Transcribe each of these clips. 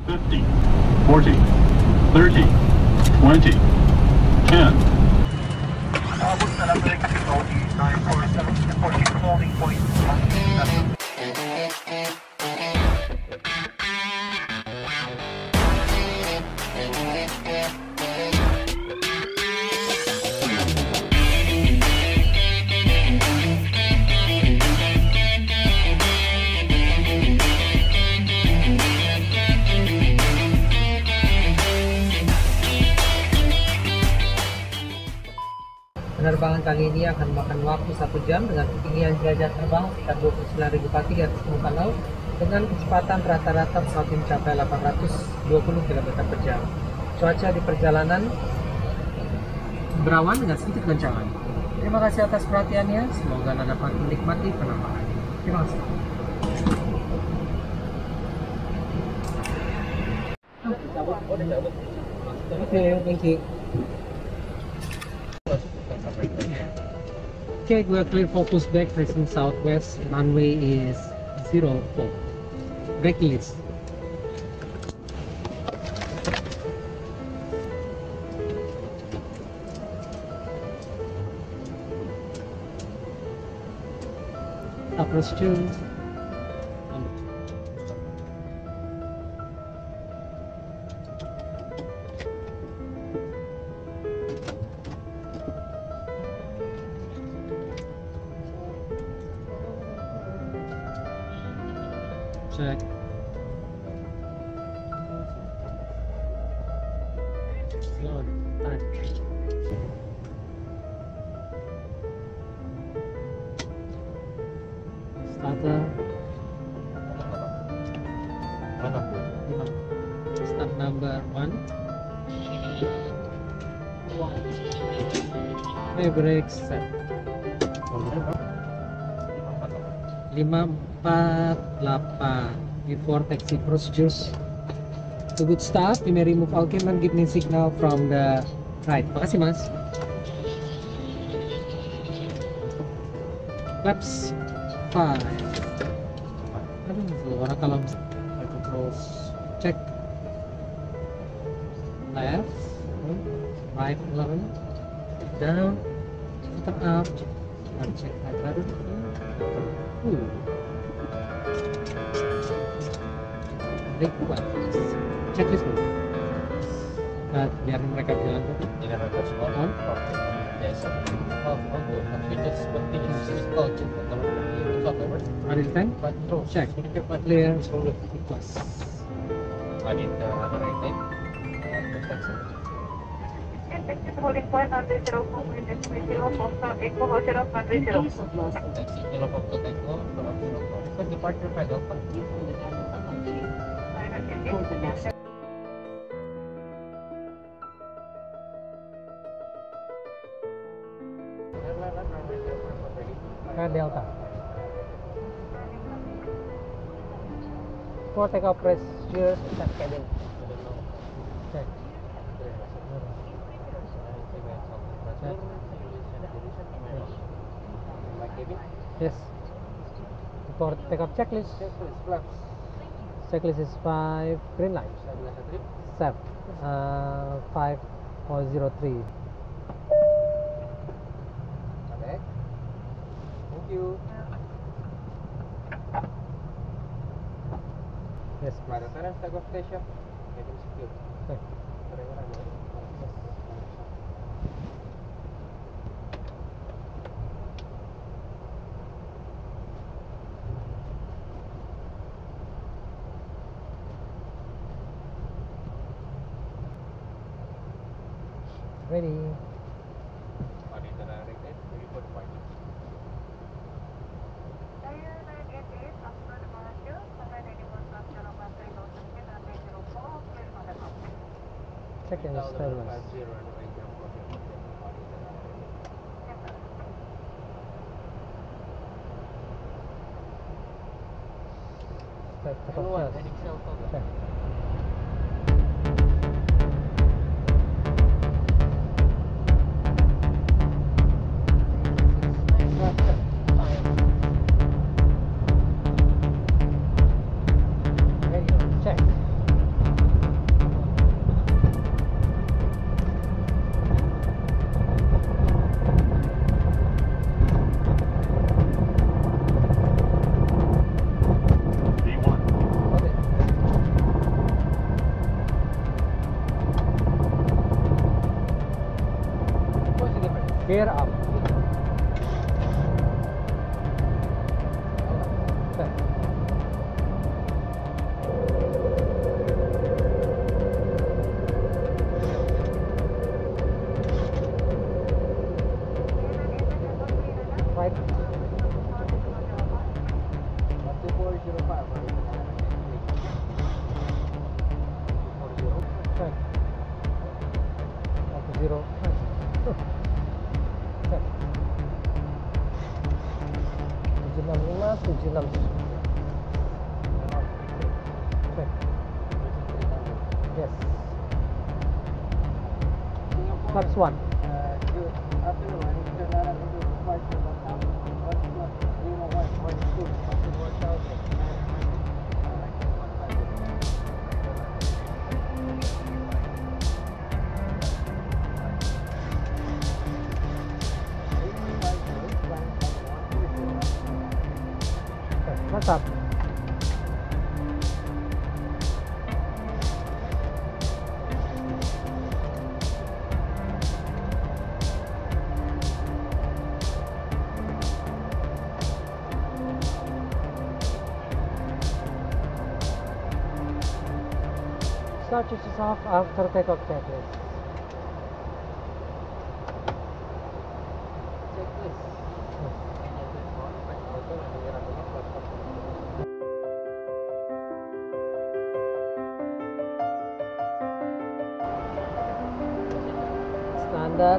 50, 40, 30, 20, 10. Penerbangan kali ini akan memakan waktu 1 jam dengan ketinggian jelajah terbang sekitar 29.000 kaki di atas muka laut dengan kecepatan rata-rata pesawat mencapai 820 km per jam. Cuaca di perjalanan berawan dengan sedikit goncangan. Terima kasih atas perhatiannya. Semoga Anda dapat menikmati penerbangan. Terima kasih. Oke, thank you. Okay, we're clear focus back facing southwest. Runway is 04. Break list. Approach 2. Check. Slow. Time. Starter. Start number 1. Brake set. 548 before taxi procedures. To good start, you may remove all cam and give me signal from the right. Makasih mas. Flaps 5. Aduh, orang kalau controls check. Left, right 11, down, turn up, and check right rudder. Request checklist dulu. Nah, biar mereka jalan tuh. Jadi mereka semua on. Yes. Oh, good. We just continue to install check kalau itu apa? Ready time? Control Check. Clear. Request. Ready the other right. Holding point on the 0 postal Echo Hotel of Country 0. Taxi kilo Pokto Echo, so departure file open. Delta. For takeoff procedures, set cabin. Check. Yes. For takeoff checklist. Checklist is 5 green light. 7. 503. Thank you. Yes. Pada sekarang takeoff station. Cabin secure. Okay. Ready. Pada internal rated, ready for departure. Air 988 after departure, command anyone from Jalan Country 015 runway 04, clear for the top. Check in status. 50 runway 04, clear for the top. Pada internal rated. Yes, sir. Check. L1 heading south over. Check. Radio check. Gear up. Set. Right. 1405. Set. 105. Set. 765, 76. Set. Yes. That's one. What's up? Start switches off after takeoff checklist. Standard.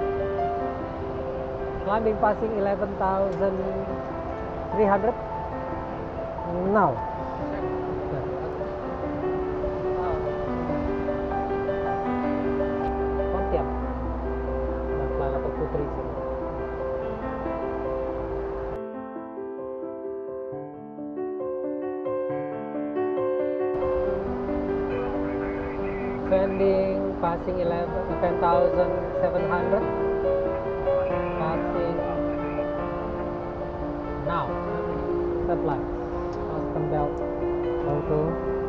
Climbing passing 11,300. Now. Pontianak. Naglalapag po 30. Sending, passing 10,700. Passing now. Set lights. Custom belt. Auto.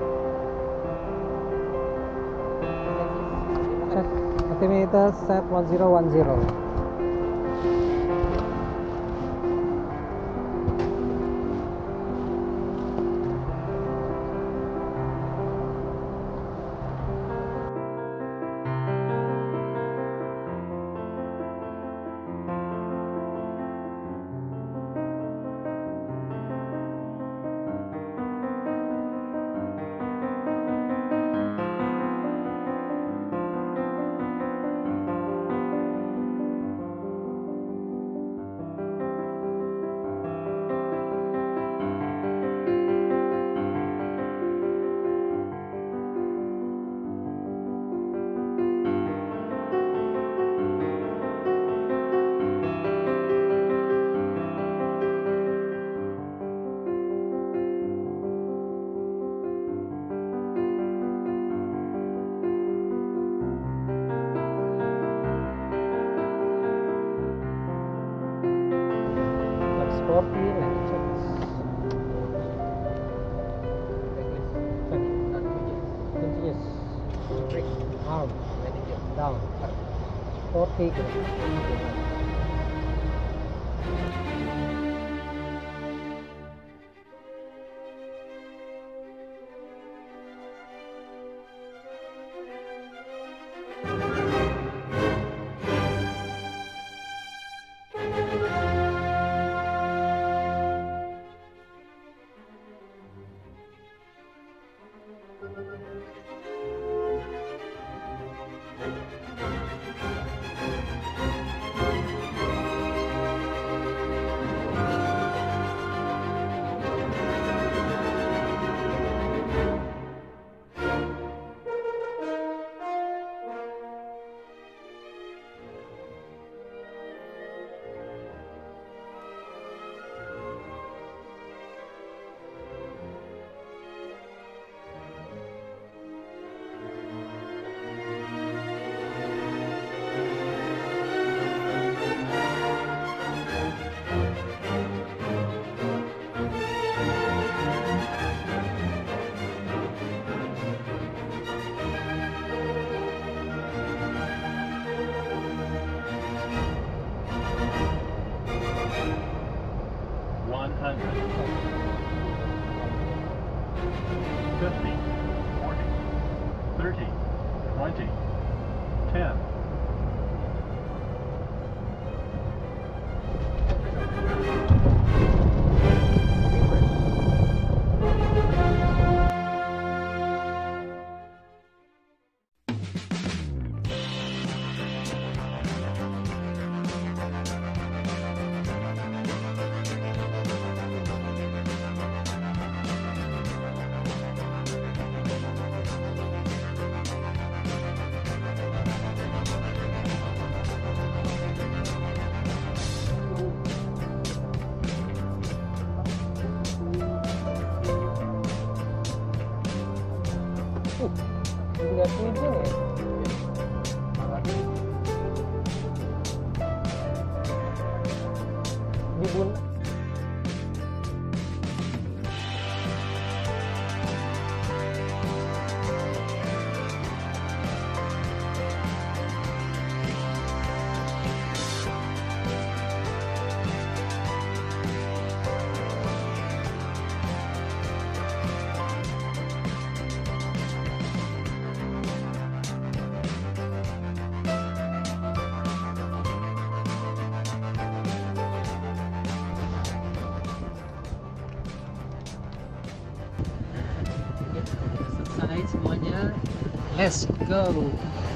Check. Altimeter set 1010. Arm, down, 40 30, 20, 10. Lihat ini ya. Dibun. Selesai semuanya, let's go.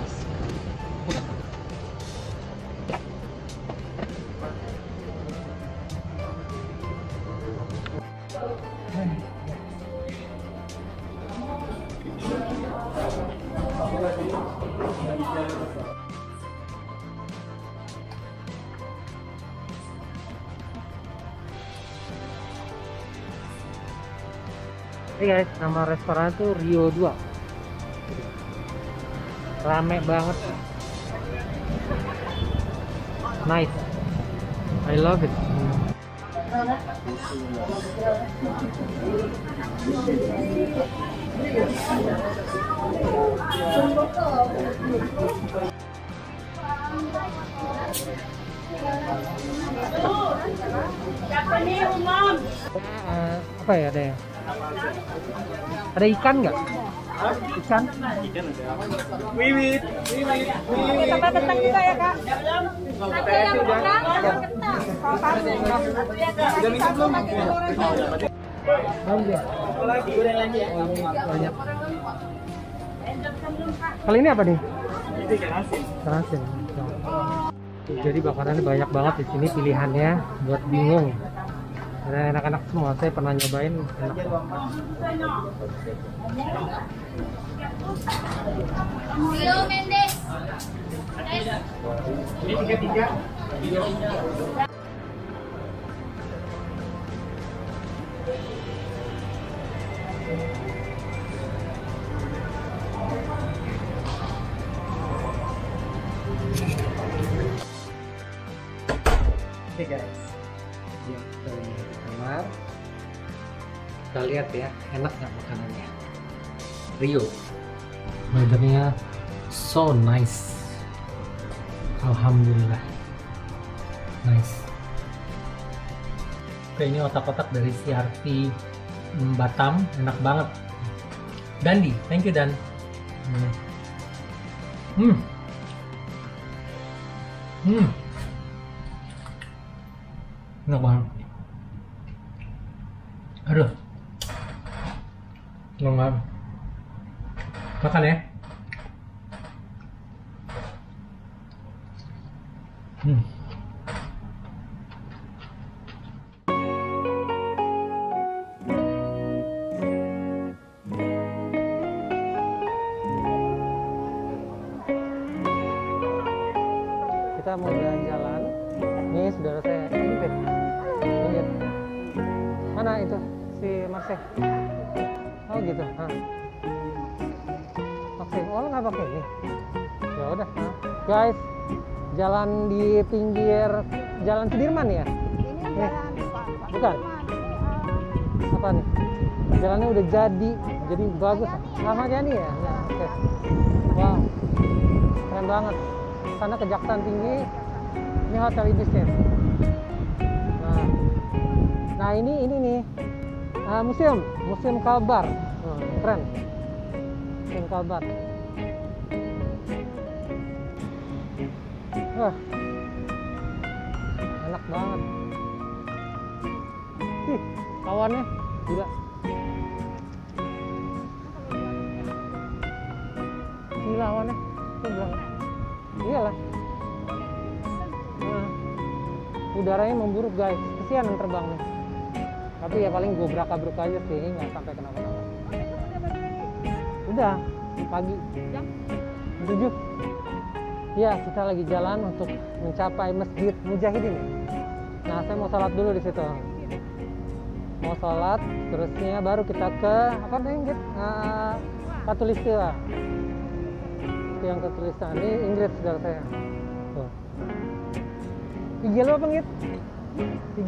Hey guys, nama restoran itu Rio 2. Rame banget. Nice. I love it. Apa ya ada ya? Ada ikan nggak? Ikan? Wiwit. Tambah kentang juga ya kak? Ada yang kentang, ada yang kentang. Banyak. Kali ini apa nih? Ikan asin. Jadi makanannya banyak banget di sini, pilihannya buat bingung. Ada enak-enak semua, saya pernah nyobain enak. Rio Mendes. Ini 33. Oke guys, kita di kamar. Kita lihat ya, enak nggak makanannya. Rio, weathernya so nice. Alhamdulillah, nice. Oke, ini otak-otak dari CRT Batam, enak banget. Dandi, thank you Dan. Enak banget. Aduh, enak banget. Makan ya. Kita mau jalan-jalan. Ini saudara saya Ibis. Lihat. Mana itu si Marse? Oh gitu. Oke, oh nggak pakai ini. Ya udah. Guys, jalan di pinggir Jalan Sudirman ya? Ini jalan Pak. Bukan. Apa nih? Jalannya udah jadi bagus. Sama jadi ya? Nah, oke. Wow, keren banget. Sana Kejaksaan Tinggi. Ini Hotel Ibisnya. Nah ini nih museum Kalbar. Keren. Museum Kalbar. Wah, enak banget. Ih, kawannya gila. Gila awannya. Tuh bilang. Iyalah. Nah, udaranya memburuk guys. Kesian yang terbang nih. Tapi ya paling gobrak-gabruk aja sih, nggak sampai kenapa-napa. Udah pagi jam 7. Ya, kita lagi jalan untuk mencapai Masjid Mujahidin ya. Nah, saya mau sholat dulu di situ. Mau sholat, terusnya baru kita ke apa nih, Ingrid? Katulistiwa. Itu yang katulistiwa. Ini Ingrid saudara saya. Tuh. IG lu apa, Ingrid? IG.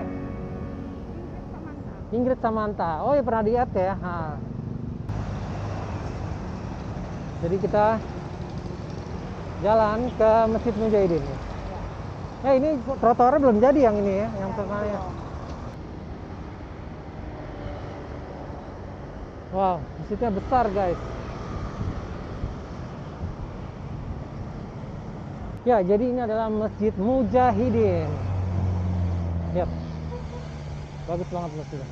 Ingrid Samantha. Oh ya, pernah di-add ya. Nah. Jadi kita jalan ke Masjid Mujahidin. Nah, ini trotoarnya belum jadi yang ini ya, yang tengahnya. Wow, masjidnya besar guys. Ya, jadi ini adalah Masjid Mujahidin. Lihat, bagus banget masjidnya.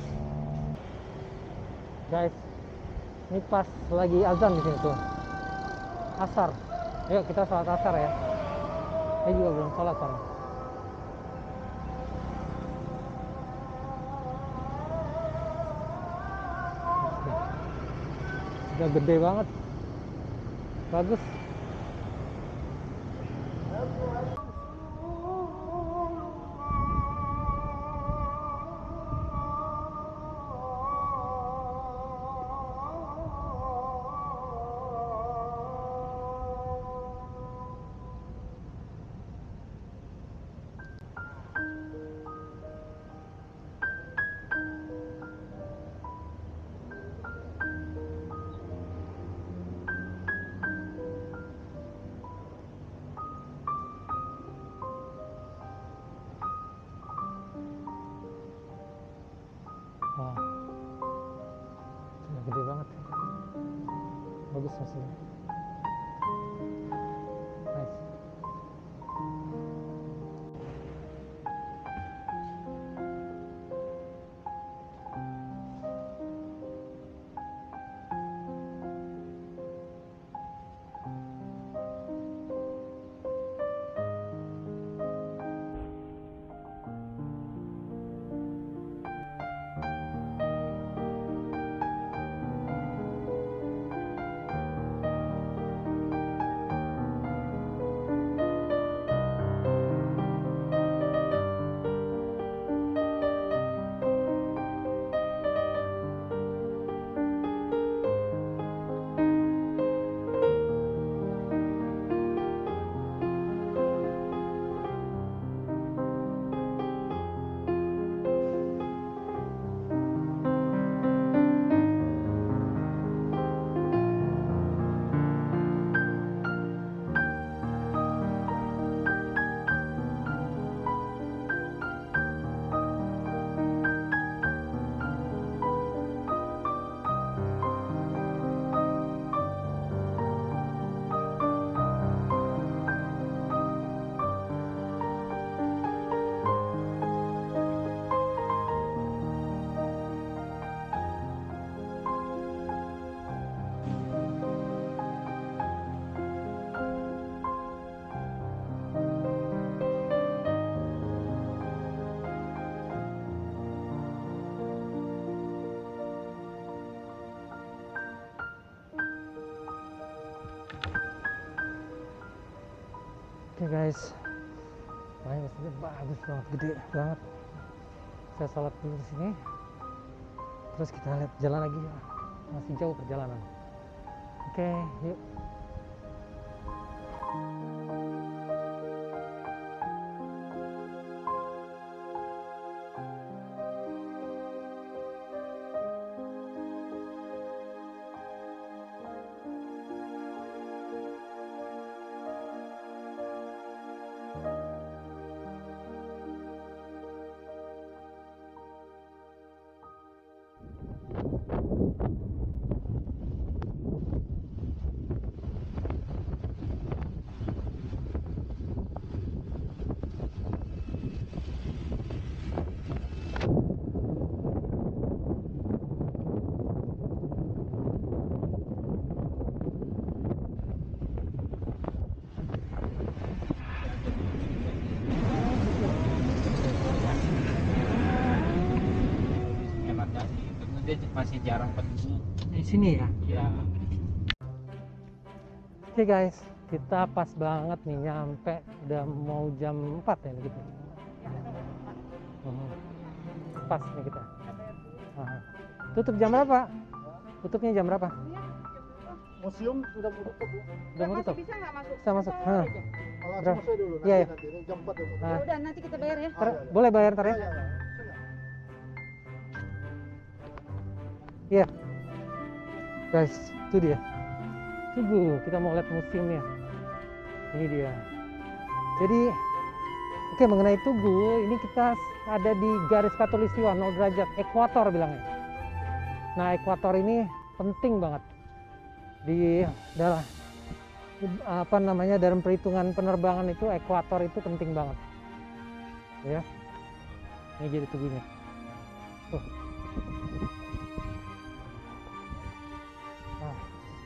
Guys, ini pas lagi azan di sini tuh. Asar. Yuk kita sholat asar ya. Saya juga belum sholat sekarang. Udah gede banget. Bagus. Wah, gede banget. Bagus hasilnya. Nice. Oke guys, wah masjidnya bagus banget, gede banget. Saya sholat dulu di sini, terus kita lihat jalan lagi. Masih jauh perjalanan. Oke, yuk. masih jarang penduduk. Di sini ya. Ya. Oke guys, kita pas banget nih nyampe, udah mau jam 4 ya gitu. Pas nih kita. Nah, tutup jam berapa? Tutupnya jam berapa? Museum sudah mau tutup, Bu. Udah mau tutup? Bisa nggak masuk? Bisa masuk. Kita Hah. aja. Langsung masuk dulu nanti, Iya, iya. nanti. Ini jam 4 ya, Bu. Nah, Udah nanti kita bayar ya. boleh bayar ntar ya? Ya, ya, ya. Iya. Guys, itu dia. Tunggu, kita mau lihat museumnya. Ini dia. Jadi, oke, mengenai Tugu, ini kita ada di garis khatulistiwa 0 derajat, Equator bilangnya. Nah, Equator ini penting banget di dalam dalam perhitungan penerbangan itu. Equator itu penting banget. Ya. Ini jadi Tugunya. Tuh. Ah.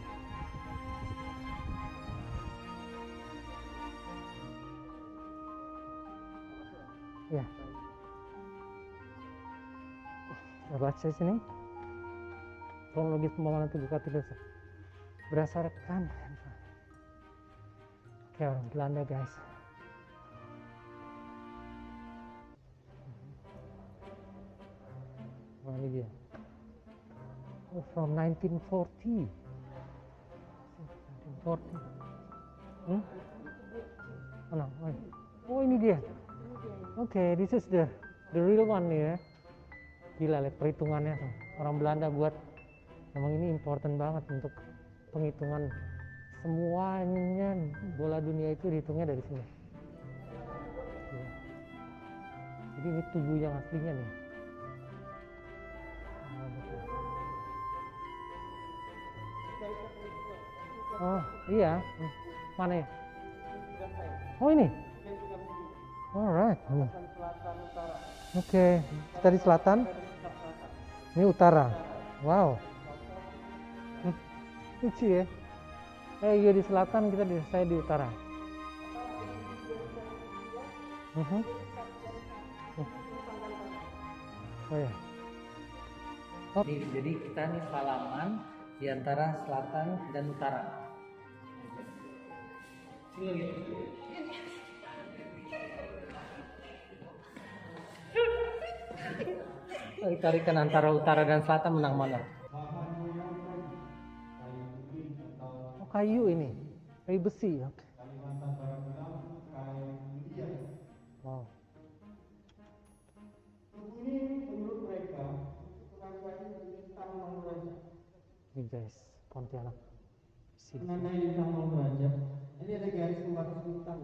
Ya. Kita baca sini. Kronologis pembangunan Tugu Khatulistiwa berdasarkan orang Belanda, guys. Wah, ini dia. Oh, from 1940. 1940. Oh, no. Oh, ini dia. Oke, this is the real one nih ya. Gila, lihat perhitungannya tuh. Orang Belanda buat, memang ini important banget untuk penghitungan semuanya. Bola dunia itu dihitungnya dari sini. Ya. Jadi ini Tugu yang aslinya nih. Oh iya, mana ya? Oh ini. Alright. Oke, kita di selatan. Ini utara. Wow. Lucu ya. Iya di selatan, saya di utara. Oh ya. Oh. Jadi kita nih salaman di antara selatan dan utara. Tarikan antara utara dan selatan menang mana? Oh, kayu ini, kayu besi. Okay. Wow. Ini guys, Pontianak. Ini ada garis pembatas hutan.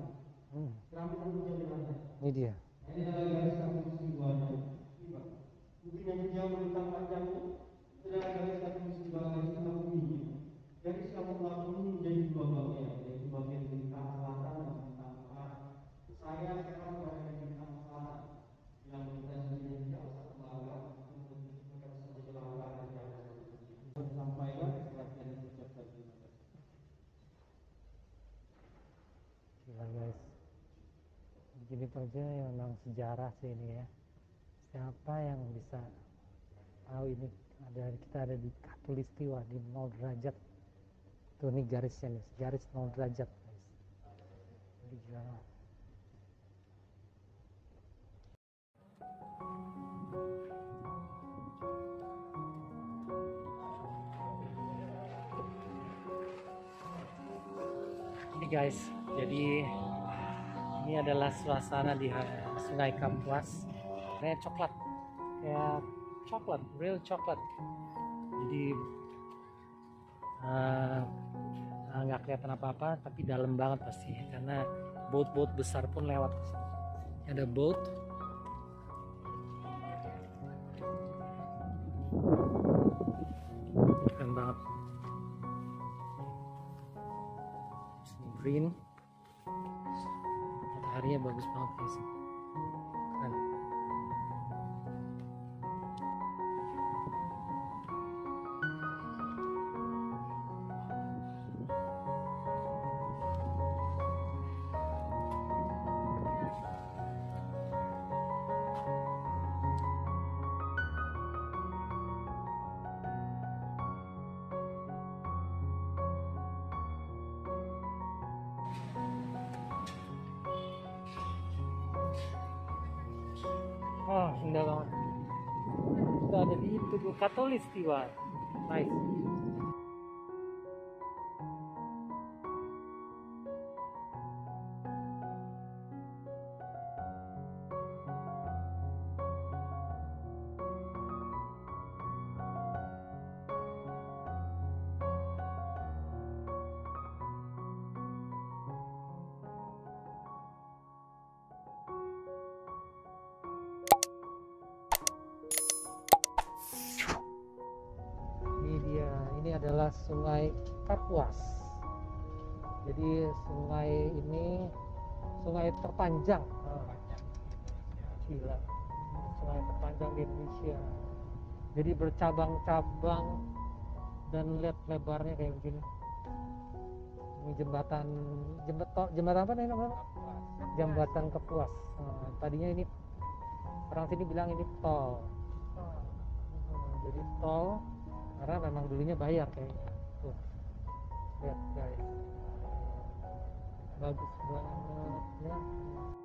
Ini dia. Ini adalah garis khatulistiwanya. Bukti yang jauh melintang panjangnya. Itu adalah garis khatulistiwa, garis hitam bumi. Garis yang bumi menjadi dua bagian, yaitu bagian bintang selatan dan bintang barat. Saya sekarang berada di bintang selatan. Yang kita sendiri tidak usah melawan, kita saja melawan dan jangan sampaikan sebagian yang ucapkan. Gila guys, begini aja ya, memang sejarah sih ini ya. Siapa yang bisa tahu ini kita ada di khatulistiwa di 0 derajat. Tuh nih garisnya nih, garis 0 derajat guys. Jadi gila. Ini guys, jadi ini adalah suasana di Sungai Kapuas. Kayak coklat, real coklat. Jadi nggak kelihatan apa-apa, tapi dalam banget pasti karena boat besar pun lewat ke sini. Ada boat. Keren banget. Green, mataharinya bagus banget guys. Keren. Oh, indah banget. Kita ada di Tugu Katulistiwa. Nice. Ini dia, ini adalah Sungai Kapuas. Jadi sungai ini sungai terpanjang. Gila, sungai terpanjang di Indonesia. Jadi bercabang-cabang dan lihat lebarnya kayak begini. Ini jembatan apa namanya? Jembatan Kapuas. Nah, tadinya ini orang sini bilang ini tol. Jadi tol karena memang dulunya bayar kayaknya. Tuh, lihat guys, bagus banget ya.